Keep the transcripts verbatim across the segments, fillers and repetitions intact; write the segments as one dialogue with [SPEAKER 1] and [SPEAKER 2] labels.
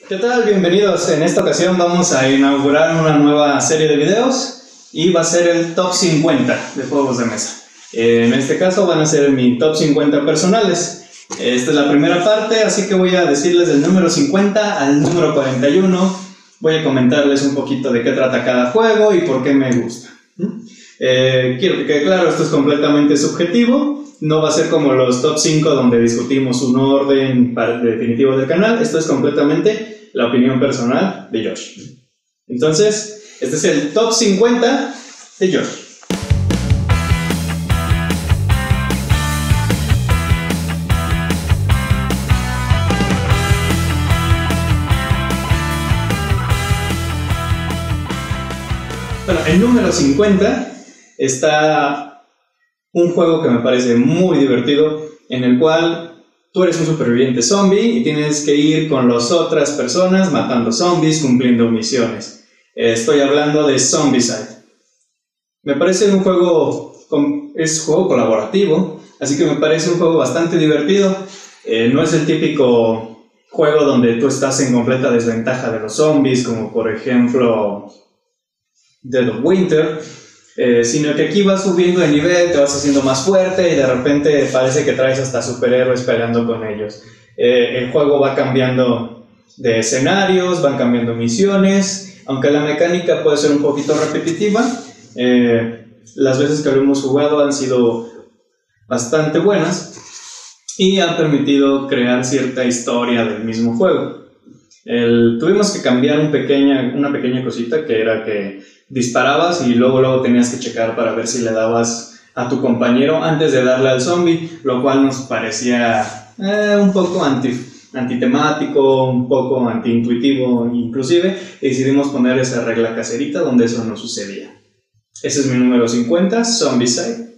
[SPEAKER 1] ¿Qué tal? Bienvenidos. En esta ocasión vamos a inaugurar una nueva serie de videos y va a ser el top cincuenta de juegos de mesa. En este caso van a ser mi top cincuenta personales. Esta es la primera parte, así que voy a decirles del número cincuenta al número cuarenta y uno. Voy a comentarles un poquito de qué trata cada juego y por qué me gusta. Eh, quiero que quede claro, esto es completamente subjetivo. No va a ser como los top cinco donde discutimos un orden definitivo del canal. Esto es completamente la opinión personal de Josh. Entonces, este es el top cincuenta de Josh. Bueno, el número cincuenta está un juego que me parece muy divertido, en el cual tú eres un superviviente zombie y tienes que ir con las otras personas matando zombies, cumpliendo misiones. Estoy hablando de Zombicide. Me parece un juego, es un juego colaborativo, así que me parece un juego bastante divertido. Eh, no es el típico juego donde tú estás en completa desventaja de los zombies, como por ejemplo Dead of Winter. Eh, sino que aquí vas subiendo de nivel, te vas haciendo más fuerte y de repente parece que traes hasta superhéroes peleando con ellos. Eh, el juego va cambiando de escenarios, van cambiando misiones, aunque la mecánica puede ser un poquito repetitiva. Eh, las veces que lo hemos jugado han sido bastante buenas y han permitido crear cierta historia del mismo juego. El, tuvimos que cambiar un pequeña, una pequeña cosita, que era que disparabas y luego, luego tenías que checar para ver si le dabas a tu compañero antes de darle al zombie, lo cual nos parecía eh, un poco anti, antitemático, un poco antiintuitivo inclusive, y decidimos poner esa regla caserita donde eso no sucedía. Ese es mi número cincuenta, Zombicide.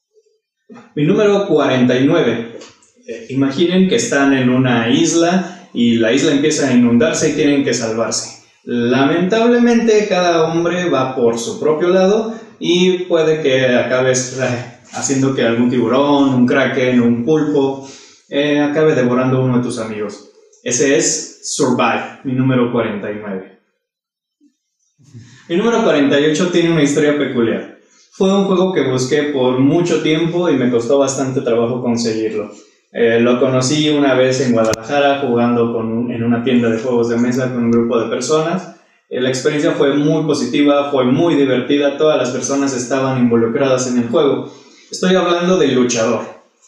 [SPEAKER 1] Mi número cuarenta y nueve. Eh, imaginen que están en una isla y la isla empieza a inundarse y tienen que salvarse. Lamentablemente cada hombre va por su propio lado y puede que acabes eh, haciendo que algún tiburón, un kraken, un pulpo eh, acabe devorando a uno de tus amigos. Ese es Survive, mi número cuarenta y nueve. Mi número cuarenta y ocho tiene una historia peculiar. Fue un juego que busqué por mucho tiempo y me costó bastante trabajo conseguirlo. Eh, lo conocí una vez en Guadalajara jugando con un, en una tienda de juegos de mesa con un grupo de personas. Eh, la experiencia fue muy positiva, fue muy divertida, todas las personas estaban involucradas en el juego. Estoy hablando de Luchador.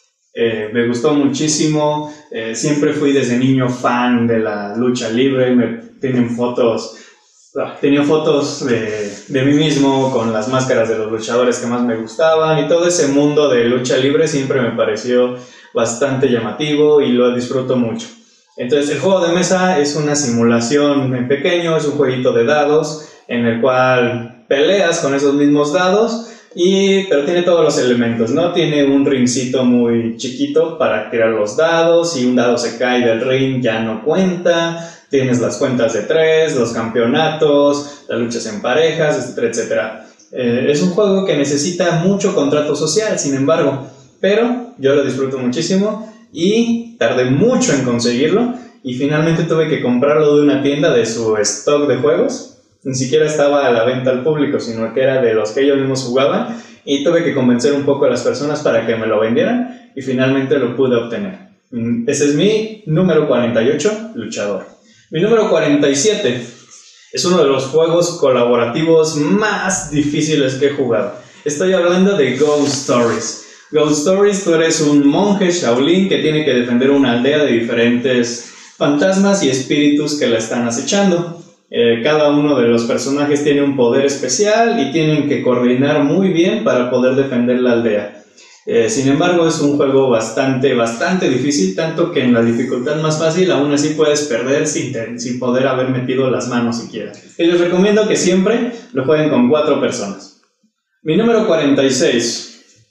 [SPEAKER 1] Eh, me gustó muchísimo, eh, siempre fui desde niño fan de la lucha libre, me tienen fotos, tenía fotos de, de mí mismo con las máscaras de los luchadores que más me gustaban y todo ese mundo de lucha libre siempre me pareció bastante llamativo y lo disfruto mucho. Entonces el juego de mesa es una simulación en pequeño, es un jueguito de dados en el cual peleas con esos mismos dados, y, pero tiene todos los elementos, ¿no? Tiene un ringcito muy chiquito para tirar los dados, si un dado se cae del ring ya no cuenta, tienes las cuentas de tres, los campeonatos, las luchas en parejas, etcétera, etcétera. Eh, es un juego que necesita mucho contrato social, sin embargo, pero yo lo disfruto muchísimo y tardé mucho en conseguirlo y finalmente tuve que comprarlo de una tienda de su stock de juegos. Ni siquiera estaba a la venta al público, sino que era de los que ellos mismos jugaban, y tuve que convencer un poco a las personas para que me lo vendieran y finalmente lo pude obtener. Ese es mi número cuarenta y ocho, Luchador. Mi número cuarenta y siete es uno de los juegos colaborativos más difíciles que he jugado. Estoy hablando de Ghost Stories. Ghost Stories, tú eres un monje Shaolin que tiene que defender una aldea de diferentes fantasmas y espíritus que la están acechando. Eh, cada uno de los personajes tiene un poder especial y tienen que coordinar muy bien para poder defender la aldea. Eh, sin embargo, es un juego bastante, bastante difícil, tanto que en la dificultad más fácil aún así puedes perder sin, sin poder haber metido las manos siquiera. Y les recomiendo que siempre lo jueguen con cuatro personas. Mi número cuarenta y seis,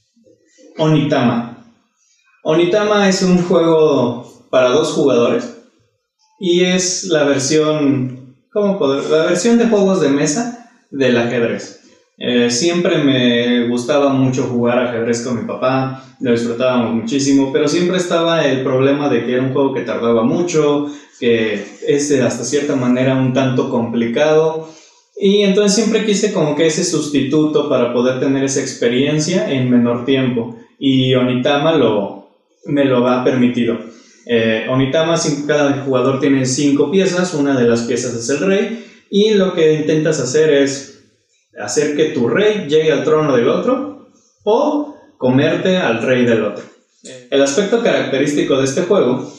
[SPEAKER 1] Onitama. Onitama es un juego para dos jugadores y es la versión, ¿cómo poder? La versión de juegos de mesa del ajedrez. Eh, siempre me gustaba mucho jugar ajedrez con mi papá, lo disfrutábamos muchísimo, pero siempre estaba el problema de que era un juego que tardaba mucho, que es hasta cierta manera un tanto complicado, y entonces siempre quise como que ese sustituto para poder tener esa experiencia en menor tiempo, y Onitama lo, me lo ha permitido. Eh, Onitama, cada jugador tiene cinco piezas, una de las piezas es el rey, y lo que intentas hacer es hacer que tu rey llegue al trono del otro o comerte al rey del otro. El aspecto característico de este juego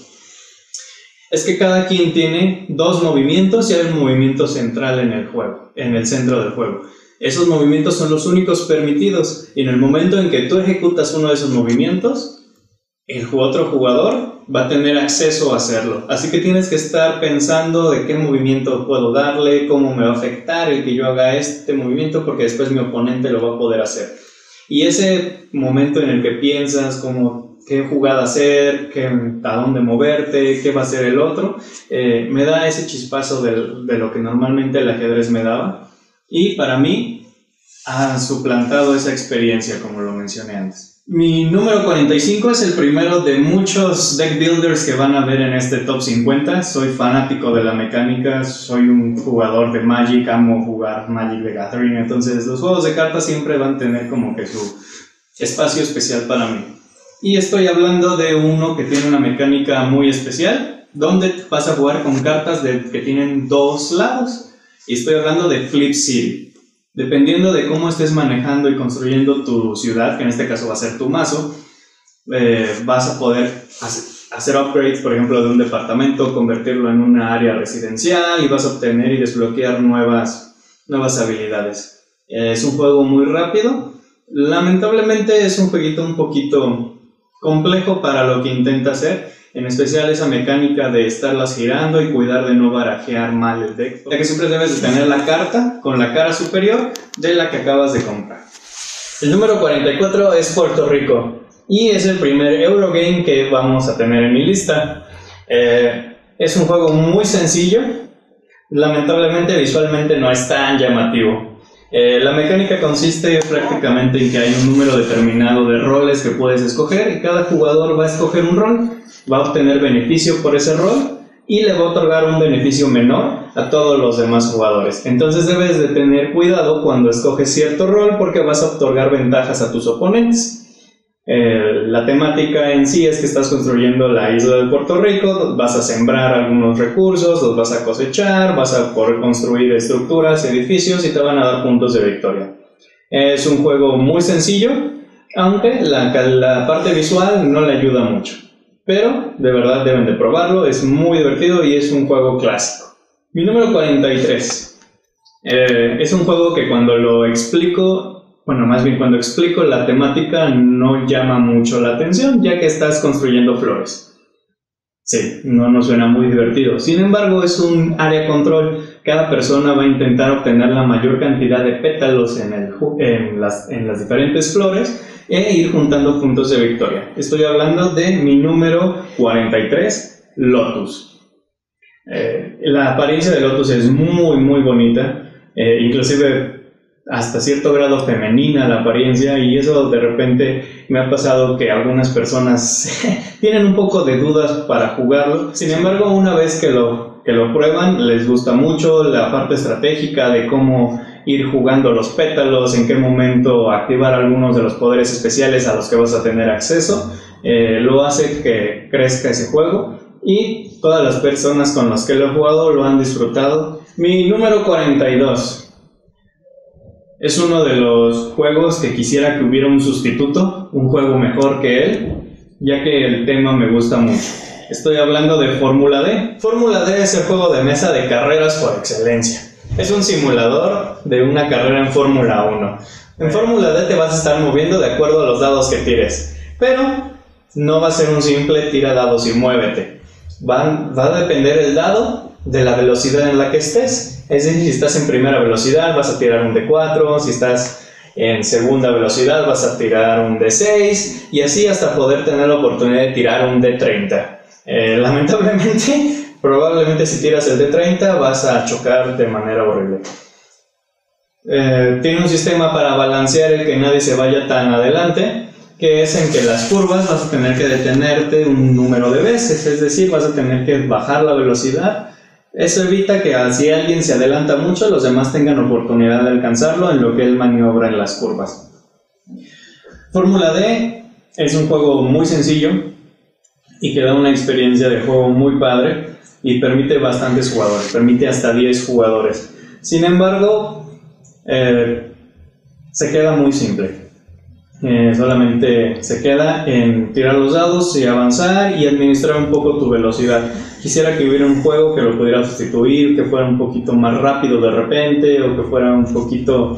[SPEAKER 1] es que cada quien tiene dos movimientos y hay un movimiento central en el juego, en el centro del juego. Esos movimientos son los únicos permitidos y en el momento en que tú ejecutas uno de esos movimientos, el otro jugador va a tener acceso a hacerlo. Así que tienes que estar pensando de qué movimiento puedo darle, cómo me va a afectar el que yo haga este movimiento, porque después mi oponente lo va a poder hacer. Y ese momento en el que piensas como qué jugada hacer, qué, a dónde moverte, qué va a hacer el otro, eh, me da ese chispazo de, de lo que normalmente el ajedrez me daba. Y para mí ha suplantado esa experiencia, como lo mencioné antes. Mi número cuarenta y cinco es el primero de muchos deck builders que van a ver en este top cincuenta. Soy fanático de la mecánica, soy un jugador de Magic, amo jugar Magic the Gathering, entonces los juegos de cartas siempre van a tener como que su espacio especial para mí. Y estoy hablando de uno que tiene una mecánica muy especial, donde vas a jugar con cartas de, que tienen dos lados. Y estoy hablando de Flip City. Dependiendo de cómo estés manejando y construyendo tu ciudad, que en este caso va a ser tu mazo, eh, vas a poder hacer upgrades, por ejemplo, de un departamento, convertirlo en una área residencial y vas a obtener y desbloquear nuevas, nuevas habilidades. Eh, es un juego muy rápido. Lamentablemente es un jueguito un poquito complejo para lo que intenta hacer, en especial esa mecánica de estarlas girando y cuidar de no barajear mal el deck, ya que siempre debes de tener la carta con la cara superior de la que acabas de comprar. El número cuarenta y cuatro es Puerto Rico y es el primer Eurogame que vamos a tener en mi lista. Eh, es un juego muy sencillo, lamentablemente visualmente no es tan llamativo. Eh, la mecánica consiste prácticamente en que hay un número determinado de roles que puedes escoger y cada jugador va a escoger un rol, va a obtener beneficio por ese rol y le va a otorgar un beneficio menor a todos los demás jugadores. Entonces debes de tener cuidado cuando escoges cierto rol porque vas a otorgar ventajas a tus oponentes. Eh, la temática en sí es que estás construyendo la isla de Puerto Rico, vas a sembrar algunos recursos, los vas a cosechar, vas a poder construir estructuras, edificios y te van a dar puntos de victoria. Es un juego muy sencillo, aunque la, la parte visual no le ayuda mucho. Pero de verdad deben de probarlo, es muy divertido y es un juego clásico. Mi número cuarenta y tres. Eh, es un juego que cuando lo explico... Bueno, más bien cuando explico la temática no llama mucho la atención, ya que estás construyendo flores. Sí, no nos suena muy divertido. Sin embargo, es un área control. Cada persona va a intentar obtener la mayor cantidad de pétalos en, el, en, las, en las diferentes flores e ir juntando puntos de victoria. Estoy hablando de mi número cuarenta y tres, Lotus. Eh, la apariencia de Lotus es muy, muy bonita. Eh, inclusive... hasta cierto grado femenina la apariencia y eso de repente me ha pasado que algunas personas tienen un poco de dudas para jugarlo. Sin embargo, una vez que lo, que lo prueban, les gusta mucho la parte estratégica de cómo ir jugando los pétalos, en qué momento activar algunos de los poderes especiales a los que vas a tener acceso. Eh, lo hace que crezca ese juego y todas las personas con las que lo he jugado lo han disfrutado. Mi número cuarenta y dos. Es uno de los juegos que quisiera que hubiera un sustituto, un juego mejor que él, ya que el tema me gusta mucho. Estoy hablando de Fórmula D. Fórmula D es el juego de mesa de carreras por excelencia. Es un simulador de una carrera en Fórmula uno. En Fórmula D te vas a estar moviendo de acuerdo a los dados que tires, pero no va a ser un simple tira dados y muévete. Va, va a depender el dado de la velocidad en la que estés. Es decir, si estás en primera velocidad vas a tirar un D cuatro, si estás en segunda velocidad vas a tirar un D seis y así hasta poder tener la oportunidad de tirar un D treinta. Eh, lamentablemente, probablemente si tiras el D treinta vas a chocar de manera horrible. eh, tiene un sistema para balancear el que nadie se vaya tan adelante, que es en que las curvas vas a tener que detenerte un número de veces, es decir, vas a tener que bajar la velocidad. Eso evita que si alguien se adelanta mucho, los demás tengan oportunidad de alcanzarlo en lo que él maniobra en las curvas. Fórmula D es un juego muy sencillo y que da una experiencia de juego muy padre y permite bastantes jugadores, permite hasta diez jugadores. Sin embargo, eh, se queda muy simple. Eh, solamente se queda en tirar los dados y avanzar y administrar un poco tu velocidad. Quisiera que hubiera un juego que lo pudiera sustituir, que fuera un poquito más rápido de repente, o que fuera un poquito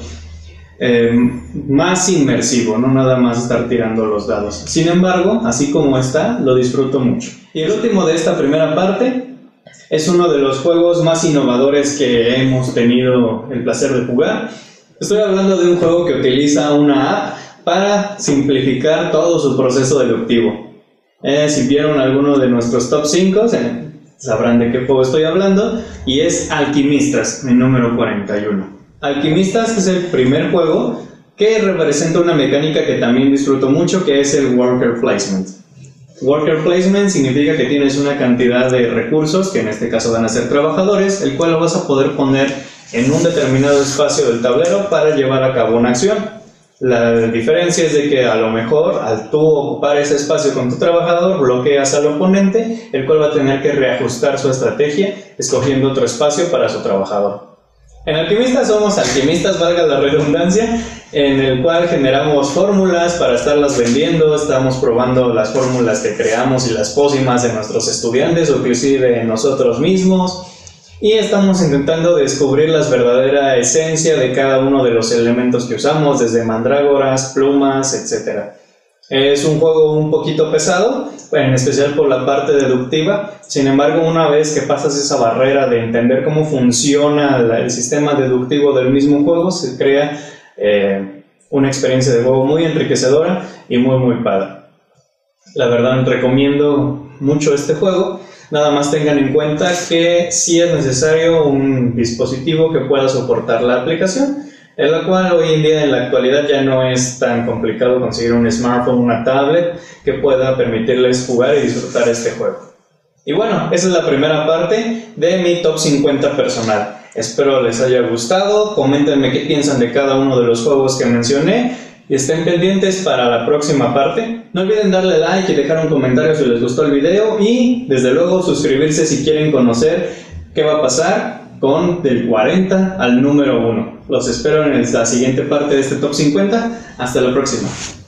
[SPEAKER 1] eh, más inmersivo, no nada más estar tirando los dados. Sin embargo, así como está, lo disfruto mucho. Y el último de esta primera parte es uno de los juegos más innovadores que hemos tenido el placer de jugar. Estoy hablando de un juego que utiliza una app para simplificar todo su proceso deductivo. Eh, si vieron alguno de nuestros top cinco, eh, sabrán de qué juego estoy hablando, y es Alquimistas, mi número cuarenta y uno. Alquimistas es el primer juego que representa una mecánica que también disfruto mucho, que es el Worker Placement. Worker Placement significa que tienes una cantidad de recursos, que en este caso van a ser trabajadores, el cual lo vas a poder poner en un determinado espacio del tablero para llevar a cabo una acción. La diferencia es de que a lo mejor al tú ocupar ese espacio con tu trabajador bloqueas al oponente, el cual va a tener que reajustar su estrategia escogiendo otro espacio para su trabajador. En Alquimistas somos alquimistas, valga la redundancia, en el cual generamos fórmulas para estarlas vendiendo, estamos probando las fórmulas que creamos y las pócimas de nuestros estudiantes o inclusive de nosotros mismos. Y estamos intentando descubrir la verdadera esencia de cada uno de los elementos que usamos, desde mandrágoras, plumas, etcétera. Es un juego un poquito pesado, en especial por la parte deductiva. Sin embargo, una vez que pasas esa barrera de entender cómo funciona el sistema deductivo del mismo juego, se crea eh, una experiencia de juego muy enriquecedora y muy muy padre. La verdad, recomiendo mucho este juego. Nada más tengan en cuenta que sí es necesario un dispositivo que pueda soportar la aplicación, en la cual hoy en día en la actualidad ya no es tan complicado conseguir un smartphone, una tablet que pueda permitirles jugar y disfrutar este juego. Y bueno, esa es la primera parte de mi top cincuenta personal. Espero les haya gustado, coméntenme qué piensan de cada uno de los juegos que mencioné y estén pendientes para la próxima parte. No olviden darle like y dejar un comentario si les gustó el video y desde luego suscribirse si quieren conocer qué va a pasar con del cuarenta al número uno. Los espero en la siguiente parte de este top cincuenta. Hasta la próxima.